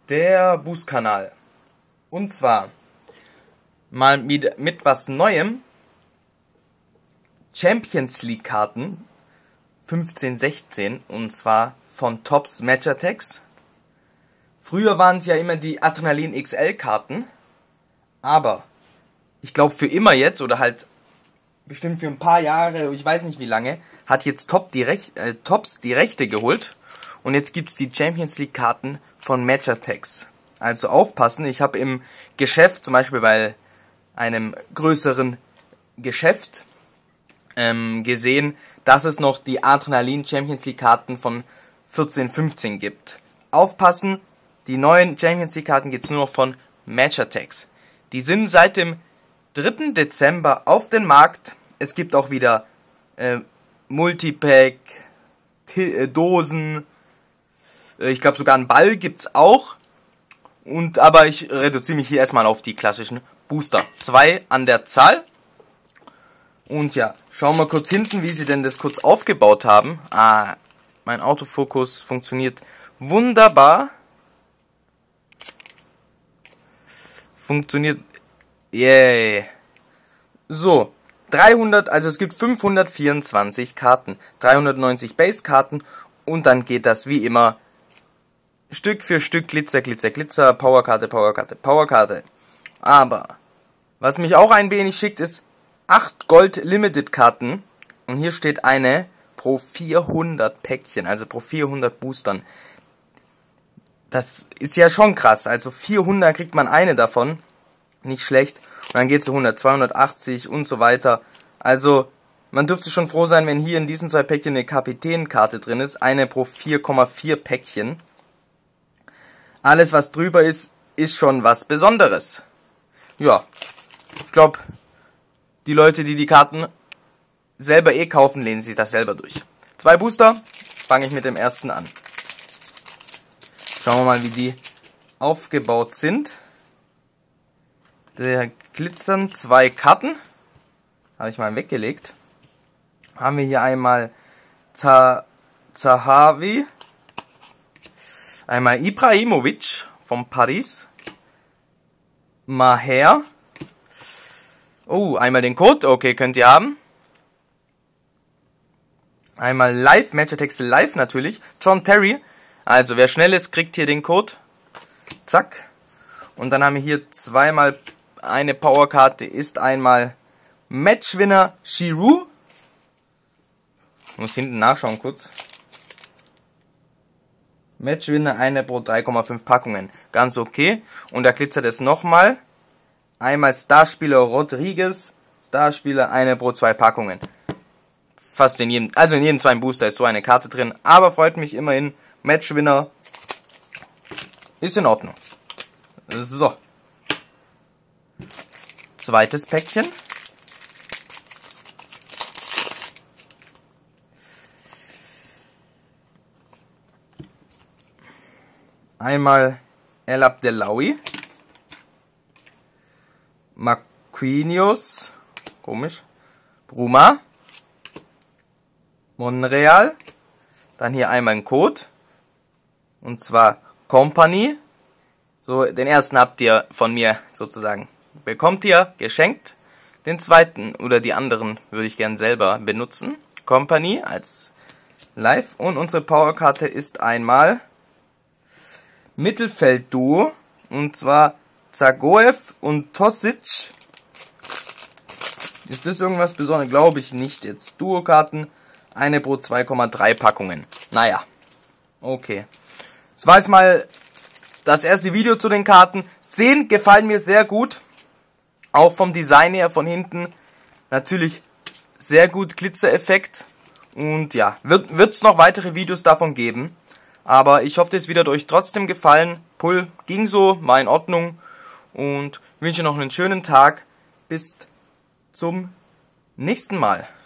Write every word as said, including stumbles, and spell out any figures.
Der Boost-Kanal. Und zwar mal mit, mit was Neuem. Champions League Karten fünfzehn sechzehn, und zwar von Topps Match Attax. Früher waren es ja immer die Adrenalin X L Karten, aber ich glaube für immer jetzt, oder halt bestimmt für ein paar Jahre, ich weiß nicht wie lange, hat jetzt Top die Rech äh, Topps die Rechte geholt und jetzt gibt es die Champions League Karten von Match Attax. Also aufpassen, ich habe im Geschäft, zum Beispiel bei einem größeren Geschäft, ähm, gesehen, dass es noch die Adrenalin Champions League Karten von vierzehn fünfzehn gibt. Aufpassen, die neuen Champions League Karten gibt es nur noch von Match Attax. Die sind seit dem dritten Dezember auf den Markt. Es gibt auch wieder äh, Multipack, äh, Dosen, äh, ich glaube sogar einen Ball gibt's auch. Und aber ich reduziere mich hier erstmal auf die klassischen Booster. Zwei an der Zahl. Und ja, schauen wir kurz hinten, wie sie denn das kurz aufgebaut haben. Ah, mein Autofokus funktioniert wunderbar. Funktioniert. Yay. So, dreihundert, also es gibt fünfhundertvierundzwanzig Karten, dreihundertneunzig Base-Karten und dann geht das wie immer Stück für Stück, Glitzer, Glitzer, Glitzer, Powerkarte, Powerkarte, Powerkarte. Aber, was mich auch ein wenig schickt, ist acht Gold-Limited-Karten und hier steht eine pro vierhundert Päckchen, also pro vierhundert Boostern. Das ist ja schon krass, also vierhundert kriegt man eine davon, nicht schlecht. Und dann geht es zu hundert, zweihundertachtzig und so weiter. Also, man dürfte schon froh sein, wenn hier in diesen zwei Päckchen eine Kapitänkarte drin ist, eine pro vier Komma vier Päckchen. Alles, was drüber ist, ist schon was Besonderes. Ja, ich glaube, die Leute, die die Karten selber eh kaufen, lehnen sich das selber durch. Zwei Booster, fange ich mit dem ersten an. Schauen wir mal, wie die aufgebaut sind. Da glitzern zwei Karten. Habe ich mal weggelegt. Haben wir hier einmal Zahavi. Einmal Ibrahimovic von Paris. Maher. Oh, einmal den Code. Okay, könnt ihr haben. Einmal Live, Match Attax Live natürlich. John Terry. Also, wer schnell ist, kriegt hier den Code. Zack. Und dann haben wir hier zweimal eine Powerkarte. Ist einmal Matchwinner Giroud. Ich muss hinten nachschauen kurz. Matchwinner eine pro drei Komma fünf Packungen. Ganz okay. Und da glitzert es nochmal. Einmal Starspieler Rodriguez. Starspieler eine pro zwei Packungen. Fast in jedem, also in jedem zweiten Booster ist so eine Karte drin. Aber freut mich immerhin. Matchwinner ist in Ordnung. So. Zweites Päckchen. Einmal El Abdelawi. Marquinhos. Komisch. Bruma. Monreal. Dann hier einmal ein Code. Und zwar Company. So, den ersten habt ihr von mir sozusagen bekommt ihr geschenkt. Den zweiten oder die anderen würde ich gern selber benutzen. Company als Live. Und unsere Powerkarte ist einmal Mittelfeldduo. Und zwar Zagoev und Tosic. Ist das irgendwas Besonderes? Glaube ich nicht. Jetzt Duo-Karten. Eine pro zwei Komma drei Packungen. Naja. Okay. Das war jetzt mal das erste Video zu den Karten. Sehen gefallen mir sehr gut. Auch vom Design her von hinten. Natürlich sehr gut Glitzereffekt. Und ja, wird es noch weitere Videos davon geben. Aber ich hoffe, das Video hat euch trotzdem gefallen. Pull ging so, war in Ordnung. Und wünsche noch einen schönen Tag. Bis zum nächsten Mal.